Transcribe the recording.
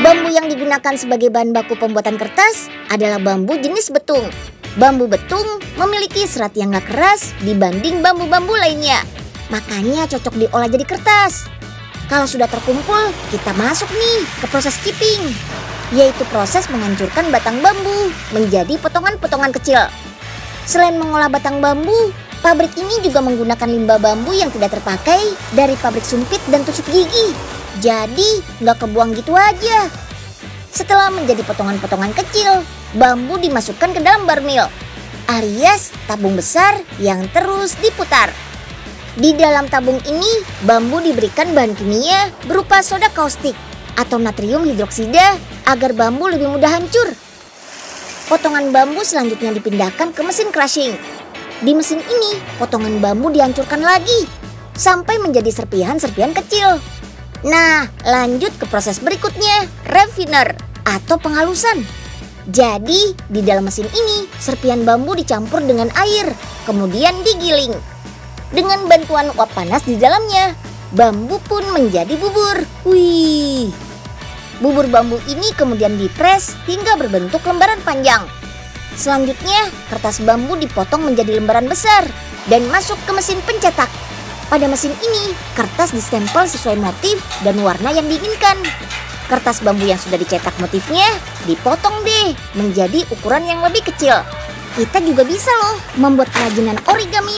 Bambu yang digunakan sebagai bahan baku pembuatan kertas adalah bambu jenis betung. Bambu betung memiliki serat yang gak keras dibanding bambu-bambu lainnya. Makanya cocok diolah jadi kertas. Kalau sudah terkumpul, kita masuk nih ke proses chipping, yaitu proses menghancurkan batang bambu menjadi potongan-potongan kecil. Selain mengolah batang bambu, pabrik ini juga menggunakan limbah bambu yang tidak terpakai dari pabrik sumpit dan tusuk gigi. Jadi nggak kebuang gitu aja. Setelah menjadi potongan-potongan kecil, bambu dimasukkan ke dalam barmil, alias tabung besar yang terus diputar. Di dalam tabung ini, bambu diberikan bahan kimia berupa soda kaustik atau natrium hidroksida agar bambu lebih mudah hancur. Potongan bambu selanjutnya dipindahkan ke mesin crushing. Di mesin ini, potongan bambu dihancurkan lagi sampai menjadi serpihan-serpihan kecil. Nah, lanjut ke proses berikutnya, refiner atau penghalusan. Jadi, di dalam mesin ini, serpihan bambu dicampur dengan air, kemudian digiling. Dengan bantuan uap panas di dalamnya, bambu pun menjadi bubur. Wih! Bubur bambu ini kemudian dipres hingga berbentuk lembaran panjang. Selanjutnya, kertas bambu dipotong menjadi lembaran besar dan masuk ke mesin pencetak. Pada mesin ini, kertas distempel sesuai motif dan warna yang diinginkan. Kertas bambu yang sudah dicetak motifnya dipotong deh menjadi ukuran yang lebih kecil. Kita juga bisa loh membuat kerajinan origami